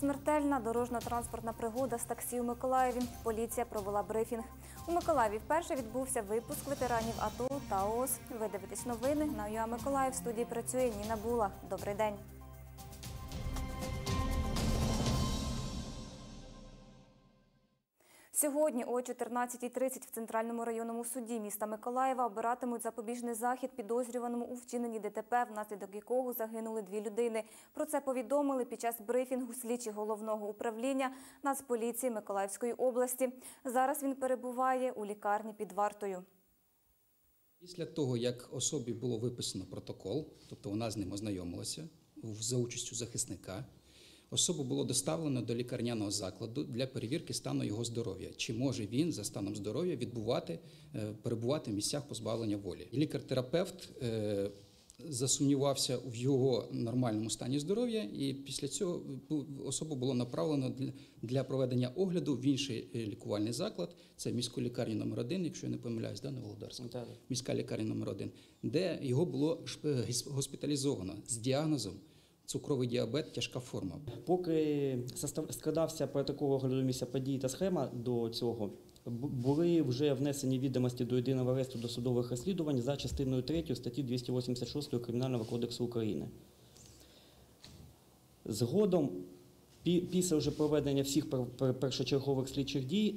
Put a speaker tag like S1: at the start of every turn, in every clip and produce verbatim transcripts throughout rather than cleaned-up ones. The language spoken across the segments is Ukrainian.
S1: Смертельна дорожньо-транспортна пригода з таксі у Миколаєві. Поліція провела брифінг. У Миколаєві вперше відбувся випуск ветеранів АТО та ООС. Ви дивитесь новини на ЮА Миколаїв. В студії працює Ніна Була. Добрий день. Сьогодні о чотирнадцятій тридцять в Центральному районному суді міста Миколаєва обиратимуть запобіжний захід підозрюваному у вчиненні ДТП, внаслідок якого загинули дві людини. Про це повідомили під час брифінгу слідчі Головного управління Нацполіції Миколаївської області. Зараз він перебуває у лікарні під вартою.
S2: Після того, як особі було виписано протокол, тобто вона з ним ознайомилася за участю захисника, особу було доставлено до лікарняного закладу для перевірки стану його здоров'я. Чи може він за станом здоров'я відбувати, перебувати в місцях позбавлення волі. Лікар-терапевт засумнівався в його нормальному стані здоров'я, і після цього особу було направлено для проведення огляду в інший лікувальний заклад. Це міську лікарню номер один, якщо я не помиляюсь, да, Новолодарська? Так. Міська лікарня номер один, де його було госпіталізовано з діагнозом цукровий діабет, тяжка форма.
S3: Поки складався протокол огляду місця події та схема до цього, були вже внесені відомості до єдиного реєстру досудових розслідувань за частиною третьою статті двісті вісімдесят шість Кримінального кодексу України. Згодом, після вже проведення всіх першочергових слідчих дій,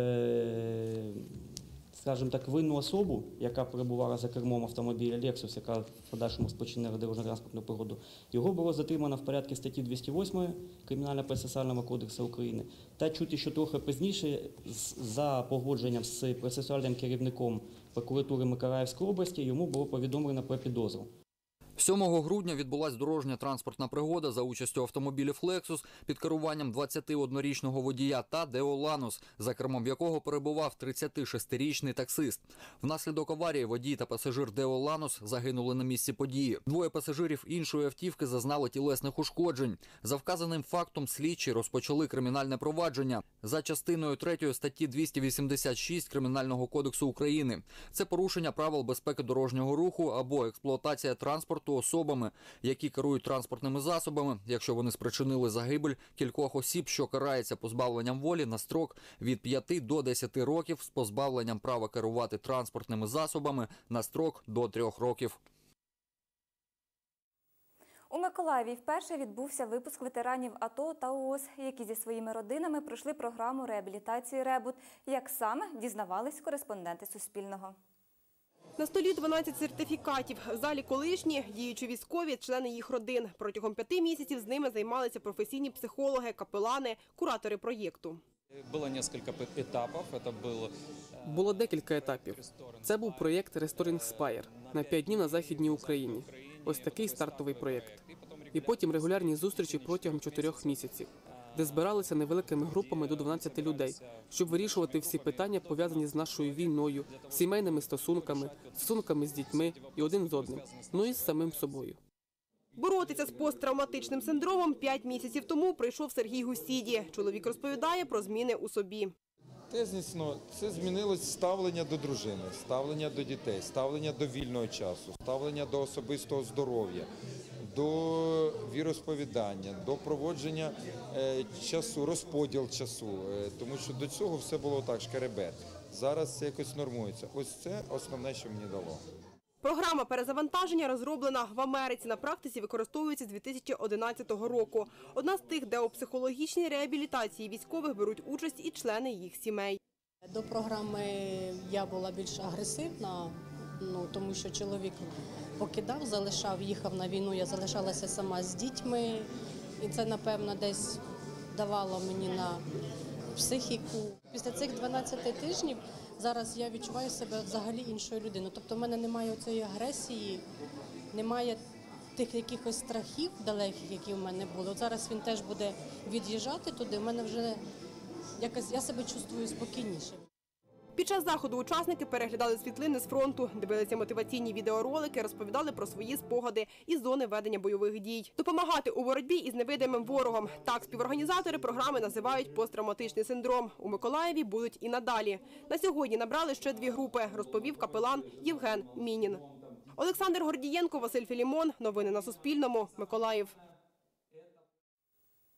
S3: скажімо так, винну особу, яка перебувала за кермом автомобіля Lexus, яка в подальшому спричинила дорожньо-транспортну пригоду, його було затримано в порядку статті двісті восьмої Кримінально-процесуального кодексу України. Та чути, що трохи пізніше, за погодженням з процесуальним керівником прокуратури Миколаївської області, йому було повідомлено про підозру.
S4: сьомого грудня відбулась дорожня транспортна пригода за участю автомобілів «Лексус» під керуванням двадцятиоднорічного водія та «Део Ланос», за кермом якого перебував тридцятишестирічний таксист. Внаслідок аварії водій та пасажир «Део Ланос» загинули на місці події. Двоє пасажирів іншої автівки зазнали тілесних ушкоджень. За вказаним фактом слідчі розпочали кримінальне провадження за частиною третьої статті двісті вісімдесят шість Кримінального кодексу України. Це порушення правил безпеки дорожнього руху або експлуатація транспорту особами, які керують транспортними засобами, якщо вони спричинили загибель кількох осіб, що карається позбавленням волі на строк від п'яти до десяти років з позбавленням права керувати транспортними засобами на строк до трьох років.
S1: У Миколаєві вперше відбувся випуск ветеранів АТО та ООС, які зі своїми родинами пройшли програму реабілітації «Ребут». Як саме, дізнавались кореспонденти Суспільного.
S5: На столі дванадцять сертифікатів. В залі колишні, діючі військові, члени їх родин. Протягом п'яти місяців з ними займалися професійні психологи, капелани, куратори проєкту.
S6: Було кілька етапів.
S7: Було декілька етапів. Це був проєкт «Restoring Spire» на п'ять днів на Західній Україні. Ось такий стартовий проєкт. І потім регулярні зустрічі протягом чотирьох місяців, де збиралися невеликими групами до дванадцяти людей, щоб вирішувати всі питання, пов'язані з нашою війною, сімейними стосунками, стосунками з дітьми і один з одним, ну і з самим собою.
S5: Боротися з посттравматичним синдромом п'ять місяців тому прийшов Сергій Гусіді. Чоловік розповідає про зміни у собі.
S8: Тезісно, це змінилось ставлення до дружини, ставлення до дітей, ставлення до вільного часу, ставлення до особистого здоров'я, до віросповідання, до проводження е, часу, розподіл часу, е, тому що до цього все було так, шкеребет. Зараз це якось нормується. Ось це основне, що мені дало.
S5: Програма перезавантаження розроблена в Америці. На практиці використовується з дві тисячі одинадцятого року. Одна з тих, де у психологічній реабілітації військових беруть участь і члени їх сімей.
S9: До програми я була більш агресивна, ну, тому що чоловік покидав, залишав, їхав на війну, я залишалася сама з дітьми. І це, напевно, десь давало мені на психіку. Після цих дванадцяти тижнів зараз я відчуваю себе взагалі іншою людиною. Тобто в мене немає цієї агресії, немає тих якихось страхів далеких, які в мене були. От зараз він теж буде від'їжджати туди, в мене вже якось, я себе чувствую спокійніше.
S5: Під час заходу учасники переглядали світлини з фронту, дивилися мотиваційні відеоролики, розповідали про свої спогади із зони ведення бойових дій. Допомагати у боротьбі із невидимим ворогом. Так співорганізатори програми називають посттравматичний синдром. У Миколаєві будуть і надалі. На сьогодні набрали ще дві групи, розповів капелан Євген Мінін. Олександр Гордієнко, Василь Філімон. Новини на Суспільному. Миколаїв.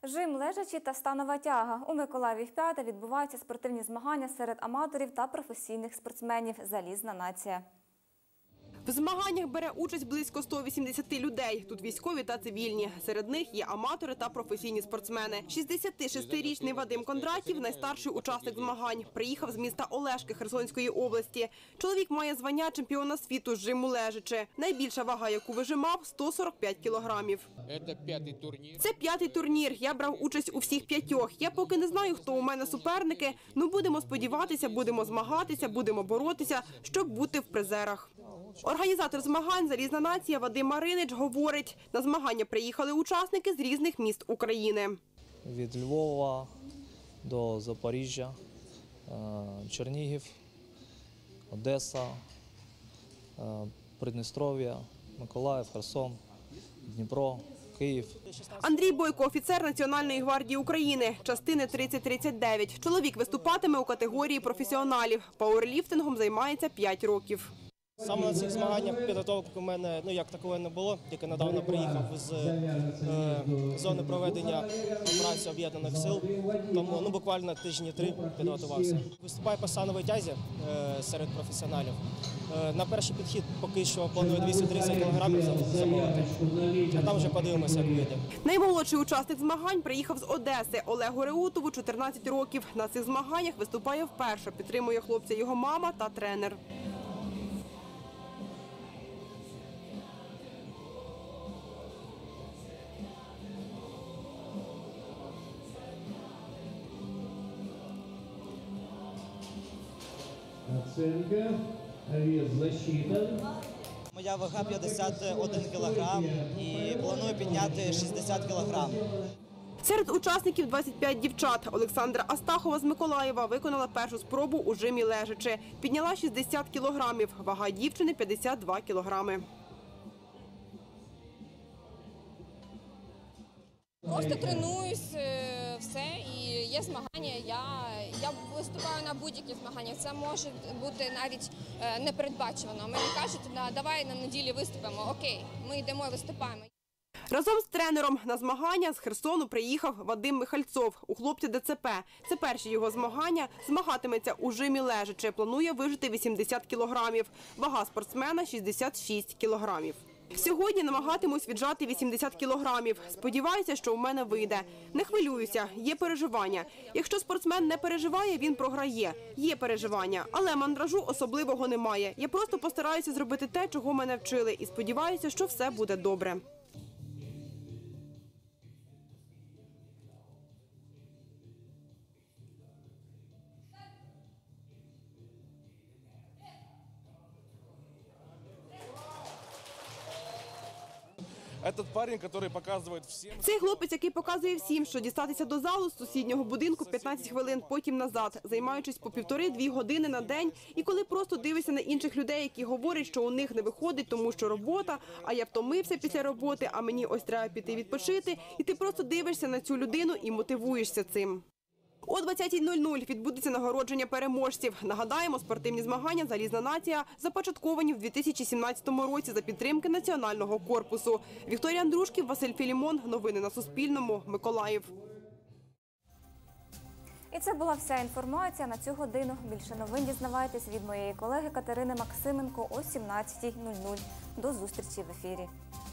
S1: Жим лежачі та станова тяга. У Миколаєві вп'яте відбуваються спортивні змагання серед аматорів та професійних спортсменів «Залізна нація».
S5: В змаганнях бере участь близько ста вісімдесяти людей. Тут військові та цивільні. Серед них є аматори та професійні спортсмени. шістдесятишестирічний Вадим Кондратів – найстарший учасник змагань. Приїхав з міста Олешки Херсонської області. Чоловік має звання чемпіона світу з жиму лежачи. Найбільша вага, яку вижимав – сто сорок п'ять кілограмів. Це п'ятий турнір. Я брав участь у всіх п'ятьох. Я поки не знаю, хто у мене суперники. Ну, будемо сподіватися, будемо змагатися, будемо боротися, щоб бути в призерах. Організатор змагань «Залізна нація» Вадим Маринич говорить, на змагання приїхали учасники з різних міст України.
S10: Від Львова до Запоріжжя, Чернігів, Одеса, Придністров'я, Миколаїв, Херсон, Дніпро, Київ.
S5: Андрій Бойко – офіцер Національної гвардії України, частини тридцять тридцять дев'ять. Чоловік виступатиме у категорії професіоналів. Пауерліфтингом займається п'ять років.
S11: Саме на цих змаганнях підготовки у мене, ну як такої не було, тільки недавно приїхав з е, зони проведення операції Об'єднаних сил, тому ну, буквально тижні три підготувався. Виступаю по становій тязі е, серед професіоналів. Е, на перший підхід поки що планую двісті тридцять кілограмів замовити, а там вже подивимося, як вийде.
S5: Наймолодший учасник змагань приїхав з Одеси. Олегу Реутову чотирнадцять років. На цих змаганнях виступає вперше, підтримує хлопця його мама та тренер.
S12: Оценка, вес защита.
S13: Моя вага п'ятдесят один кілограм і планую підняти шістдесят кілограм.
S5: Серед учасників двадцять п'ять дівчат. Олександра Астахова з Миколаєва виконала першу спробу у жимі лежачи. Підняла шістдесят кілограмів. Вага дівчини – п'ятдесят два кілограми.
S14: Просто тренуюсь, все, і є змагання, я, я виступаю на будь-які змагання. Це може бути навіть непередбачувано. Мені кажуть, давай на неділі виступимо, окей, ми йдемо і виступаємо.
S5: Разом з тренером на змагання з Херсону приїхав Вадим Михальцов. У хлопця Де Це Пе. Це перші його змагання. Змагатиметься у жимі лежачи. Планує вижити вісімдесят кілограмів. Вага спортсмена – шістдесят шість кілограмів. Сьогодні намагатимусь віджати вісімдесят кілограмів. Сподіваюся, що у мене вийде. Не хвилююся, є переживання. Якщо спортсмен не переживає, він програє. Є переживання, але мандражу особливого немає. Я просто постараюся зробити те, чого мене вчили, і сподіваюся, що все буде добре. Цей хлопець, який показує всім, що дістатися до залу з сусіднього будинку п'ятнадцять хвилин, потім назад, займаючись по півтори-дві години на день. І коли просто дивишся на інших людей, які говорять, що у них не виходить, тому що робота, а я втомився після роботи, а мені ось треба піти відпочити, і ти просто дивишся на цю людину і мотивуєшся цим. О двадцятій нуль нуль відбудеться нагородження переможців. Нагадаємо, спортивні змагання «Залізна нація» започатковані в дві тисячі сімнадцятому році за підтримки Національного корпусу. Вікторія Андрушків, Василь Філімон. Новини на Суспільному. Миколаїв.
S1: І це була вся інформація на цю годину. Більше новин дізнавайтесь від моєї колеги Катерини Максименко о сімнадцятій нуль нуль. До зустрічі в ефірі.